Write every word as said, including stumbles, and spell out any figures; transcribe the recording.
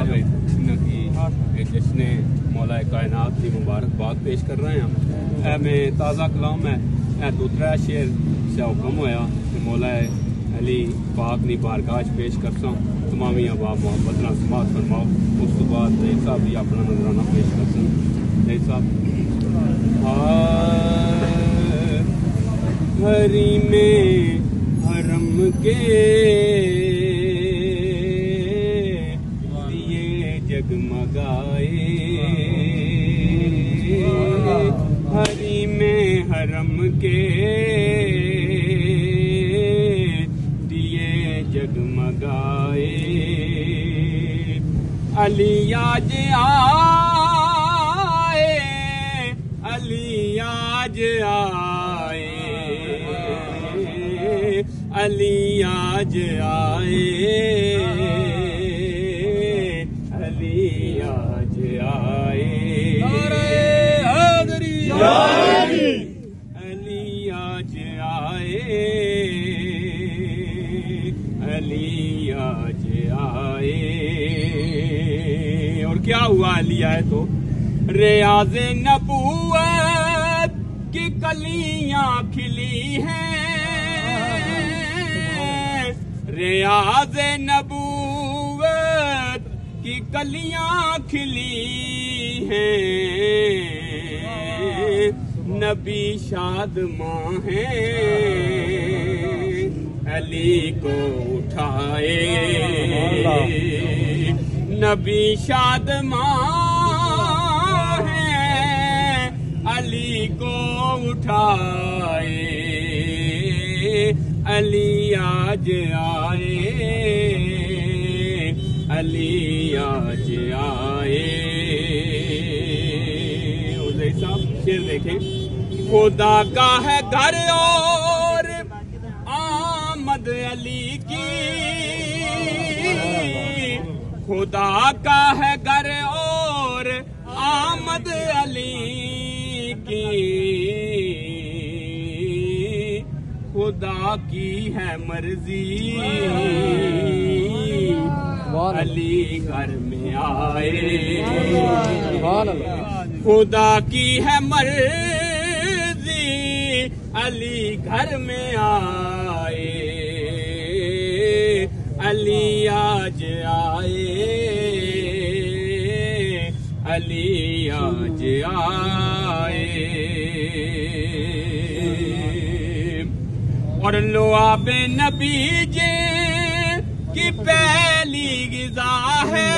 की जश्न मौला कायनात की मुबारकबाद पेश कर रहे हैं हम। ए में ताज़ा कलाम है, ए दूसरा शेर से हुक्म होया कि मौला अली पाक नी बारगाह पेश करसा तमामी अहबाब मोहब्बत नाल समात फरमाओ। उस तो बाद देख साहब भी अपना नजराना पेश करसन। देख साहब हरी में हरम के दिए जगमगाए, हरी में हरम के दिए जगमगाए, अली आज आए, अली आज आए, अली आज आए, अली आज आए, अली आज आए, अली आज आए। और क्या हुआ अली आए तो? रियाज़े नबूवत की कलियां खिली हैं, रियाज़े नबूवत की कलियां खिली हैं, नबी शादमां हैं, अली को उठाए, नबी शादमां हैं, अली को उठाए, अली आज आए, अली आज आए। उदय साहब शेर देखें, खुदा का है घर और आमद अली की, खुदा का है घर और आमद अली की, खुदा की है मर्जी अली घर में आए, खुदा की है मर्जी अली घर में आए, अली आज आए, अली आज आए। और लुआबे नबी जे की पहली गिज़ा है।